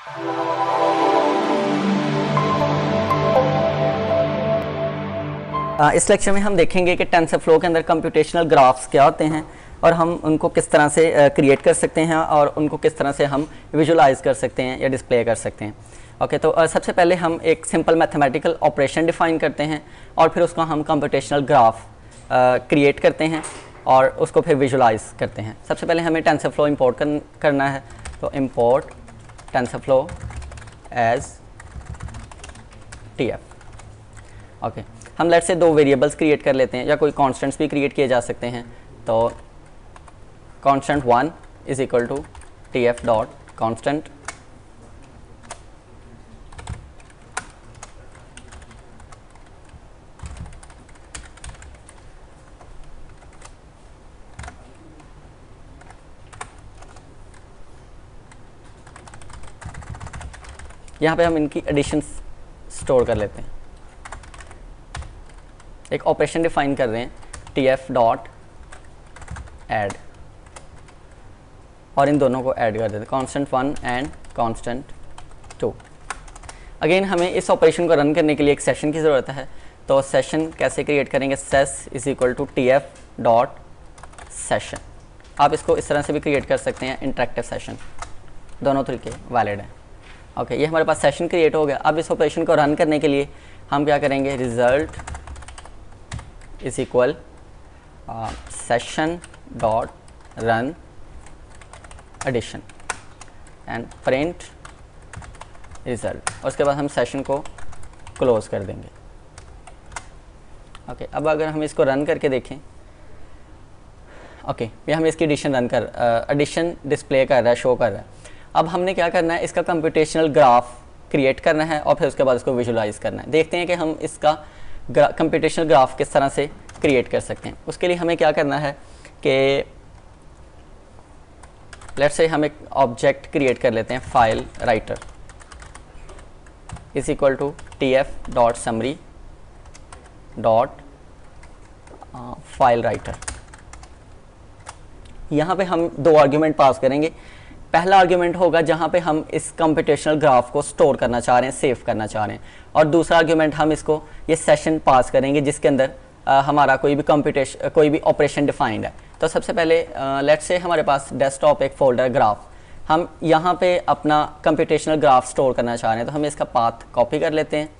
इस लेक्चर में हम देखेंगे कि टेंसरफ्लो के अंदर कंप्यूटेशनल ग्राफ्स क्या होते हैं और हम उनको किस तरह से क्रिएट कर सकते हैं और उनको किस तरह से हम विजुलाइज कर सकते हैं या डिस्प्ले कर सकते हैं। ओके, तो सबसे पहले हम एक सिंपल मैथमेटिकल ऑपरेशन डिफाइन करते हैं और फिर उसको हम कंप्यूटेशनल ग्राफ क्रिएट करते हैं और उसको फिर विजुलाइज करते हैं। सबसे पहले हमें टेंसरफ्लो इंपोर्ट करना है, तो import TensorFlow as TF। Okay, हम लेट्स से दो वेरिएबल्स क्रिएट कर लेते हैं या कोई कॉन्स्टेंट्स भी क्रिएट किए जा सकते हैं। तो constant 1 is equal to TF dot constant यहाँ पे हम इनकी एडिशंस स्टोर कर लेते हैं। एक ऑपरेशन डिफाइन कर रहे हैं TF डॉट ऐड और इन दोनों को ऐड कर देते हैं, कांस्टेंट 1 एंड कांस्टेंट 2। अगेन हमें इस ऑपरेशन को रन करने के लिए एक सेशन की ज़रूरत है। तो सेशन कैसे क्रिएट करेंगे, sess is equal to TF dot session. आप इसको इस तरह से भी क्रिएट कर सकते हैं, इंटरेक्टिव सेशन, दोनों तरीके वैलिड हैं। ओके, ये हमारे पास सेशन क्रिएट हो गया। अब इस ऑपरेशन को रन करने के लिए हम क्या करेंगे, result is equal session dot run addition and print result, और उसके बाद हम सेशन को क्लोज कर देंगे। ओके, अब अगर हम इसको रन करके देखें, ओके, ये हमें इसकी एडिशन डिस्प्ले कर रहा है, शो कर रहा है। अब हमने क्या करना है, इसका कंप्यूटेशनल ग्राफ क्रिएट करना है और फिर उसके बाद इसको विजुलाइज करना है। देखते हैं कि हम इसका कंप्यूटेशनल ग्राफ किस तरह से क्रिएट कर सकते हैं। उसके लिए हमें क्या करना है कि लेट्स से हम एक ऑब्जेक्ट क्रिएट कर लेते हैं, file writer is equal to TF dot summary dot file writer. यहाँ पे हम दो आर्ग्यूमेंट पास करेंगे। पहला आर्ग्यूमेंट होगा जहाँ पे हम इस कंप्यूटेशनल ग्राफ को स्टोर करना चाह रहे हैं, सेव करना चाह रहे हैं, और दूसरा आर्ग्यूमेंट हम इसको ये सेशन पास करेंगे जिसके अंदर हमारा कोई भी ऑपरेशन डिफाइंड है। तो सबसे पहले लेट्स से हमारे पास डेस्कटॉप एक फोल्डर ग्राफ, हम यहाँ पे अपना कंप्यूटेशनल ग्राफ स्टोर करना चाह रहे हैं। तो हम इसका पाथ कॉपी कर लेते हैं,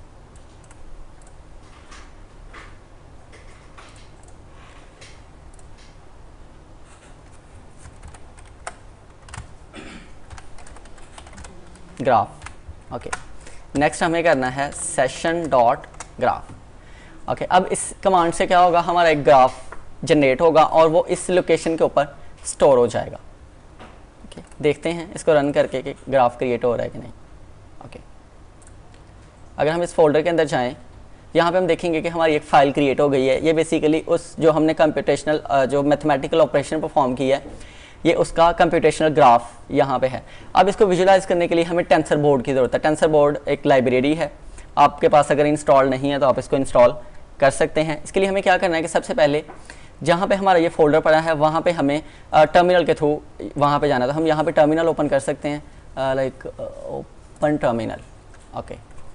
ग्राफ। ओके, नेक्स्ट हमें करना है सेशन डॉट ग्राफ। ओके, अब इस कमांड से क्या होगा, हमारा एक ग्राफ जनरेट होगा और वो इस लोकेशन के ऊपर स्टोर हो जाएगा। ओके, देखते हैं इसको रन करके कि ग्राफ क्रिएट हो रहा है कि नहीं। ओके, अगर हम इस फोल्डर के अंदर जाएं, यहाँ पे हम देखेंगे कि हमारी एक फ़ाइल क्रिएट हो गई है। ये बेसिकली उस जो हमने कंप्यूटेशनल जो मैथमेटिकल ऑपरेशन परफॉर्म किया है, ये उसका कंप्यूटेशनल ग्राफ यहाँ पे है। अब इसको विजुलाइज करने के लिए हमें टेंसर बोर्ड की ज़रूरत है। टेंसर बोर्ड एक लाइब्रेरी है, आपके पास अगर इंस्टॉल नहीं है तो आप इसको इंस्टॉल कर सकते हैं। इसके लिए हमें क्या करना है कि सबसे पहले जहाँ पे हमारा ये फोल्डर पड़ा है वहाँ पे हमें टर्मिनल के थ्रू वहाँ पे जाना है। तो हम यहाँ पे टर्मिनल ओपन कर सकते हैं, like open terminal. Okay,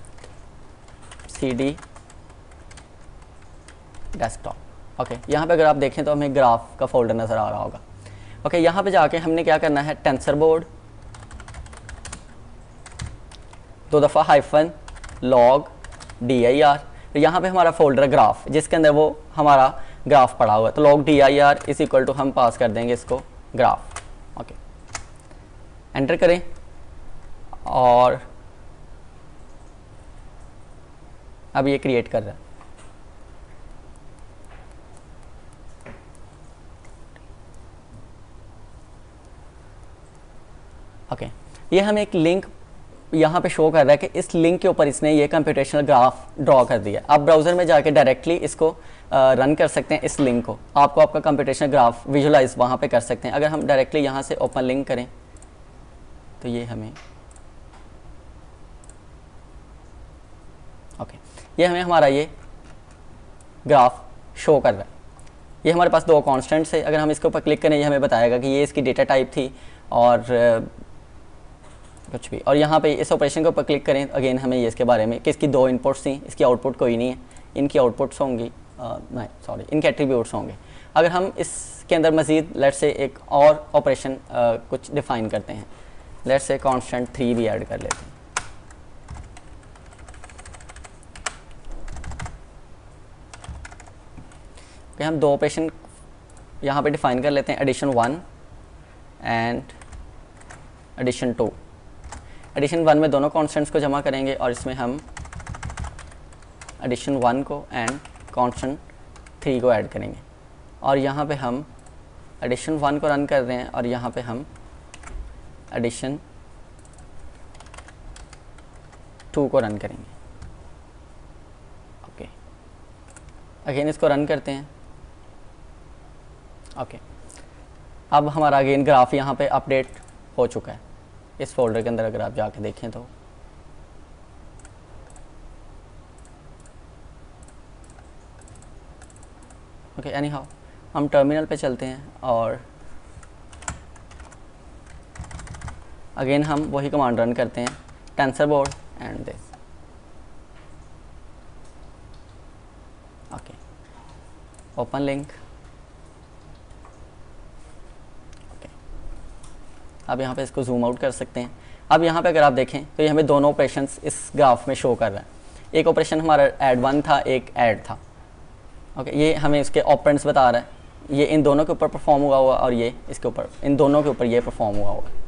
CD desktop. Okay, यहाँ पे अगर आप देखें तो हमें ग्राफ का फोल्डर नज़र आ रहा होगा। ओके, यहाँ पे जाके हमने क्या करना है, टेंसर बोर्ड 2 दफ़ा हाइफन log dir। यहाँ पे हमारा फोल्डर ग्राफ जिसके अंदर वो हमारा ग्राफ पड़ा हुआ है। तो log dir is equal to हम पास कर देंगे इसको ग्राफ। ओके, एंटर करें और अब ये क्रिएट कर रहा है। ओके, ये हमें एक लिंक यहाँ पे शो कर रहा है कि इस लिंक के ऊपर इसने ये कंप्यूटेशनल ग्राफ ड्रॉ कर दिया। आप ब्राउज़र में जाके डायरेक्टली इसको रन कर सकते हैं, इस लिंक को आपको आपका कंप्यूटेशनल ग्राफ विजुलाइज वहाँ पे कर सकते हैं। अगर हम डायरेक्टली यहाँ से ओपन लिंक करें तो ये हमें ये हमें हमारा ये ग्राफ शो कर रहा है। ये हमारे पास दो कांस्टेंट्स है। अगर हम इसके ऊपर क्लिक करें, ये हमें बताएगा कि ये इसकी डेटा टाइप थी और कुछ भी। और यहाँ पे इस ऑपरेशन के ऊपर क्लिक करें, अगेन हमें ये इसके बारे में कि इसकी 2 इनपुट्स थी, इसकी आउटपुट कोई नहीं है, इनकी आउटपुट्स होंगी, नहीं सॉरी, इनके एट्रीब्यूट्स होंगे। अगर हम इसके अंदर मज़ीद लेट से एक और ऑपरेशन कुछ डिफ़ाइन करते हैं, लेट से कांस्टेंट 3 भी ऐड कर लेते हैं। कि हम 2 ऑपरेशन यहाँ पे डिफ़ाइन कर लेते हैं, एडिशन 1 एंड एडिशन 2। एडिशन 1 में दोनों कॉन्स्टेंट्स को जमा करेंगे और इसमें हम एडिशन 1 को एंड कांस्टेंट 3 को ऐड करेंगे। और यहाँ पे हम एडिशन 1 को रन कर रहे हैं और यहाँ पे हम एडिशन 2 को रन करेंगे। ओके, अगेन इसको रन करते हैं। ओके, अब हमारा अगेन ग्राफ यहाँ पे अपडेट हो चुका है इस फोल्डर के अंदर, अगर आप जाके देखें तो। ओके, एनी हाउ हम टर्मिनल पे चलते हैं और अगेन हम वही कमांड रन करते हैं, TensorBoard and this. Okay, open link. अब यहाँ पे इसको जूम आउट कर सकते हैं। अब यहाँ पे अगर आप देखें तो ये हमें दोनों ऑपरेशंस इस ग्राफ में शो कर रहा है। एक ऑपरेशन हमारा ऐड 1 था, एक ऐड था। ओके, ये हमें इसके ऑपरेंड्स बता रहा है, ये इन दोनों के ऊपर परफॉर्म हुआ और ये इसके ऊपर, इन दोनों के ऊपर ये परफॉर्म हुआ।